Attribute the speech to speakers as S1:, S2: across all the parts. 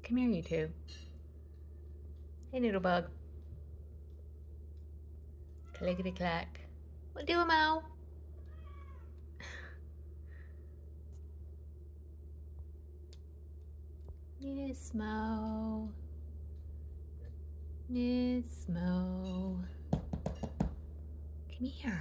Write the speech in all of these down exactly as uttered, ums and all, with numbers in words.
S1: Come here, you two. Hey, Noodlebug. Clickety clack. What do, Mo? Yes, Mo. Yes, Mo. Come here.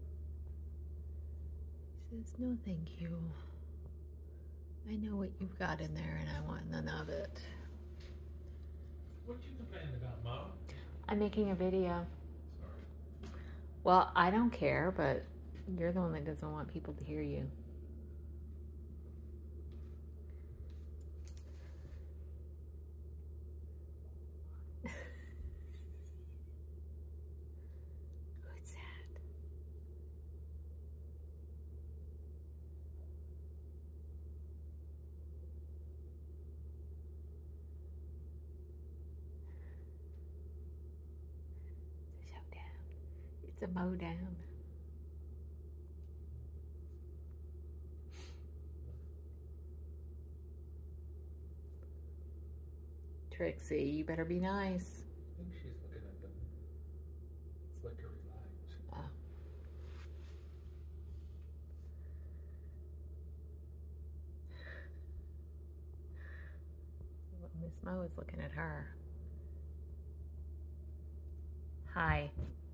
S1: He says, no, thank you. I know what you've got in there and I want none of it.
S2: What you complaining about, Mo?
S1: I'm making a video.
S2: Sorry.
S1: Well, I don't care, but you're the one that doesn't want people to hear you. What's that? It's a showdown. It's a mow down. Trixie, you better be nice.
S2: I think she's looking at the flickery light.
S1: Oh. Well, Miss Mo is looking at her. Hi.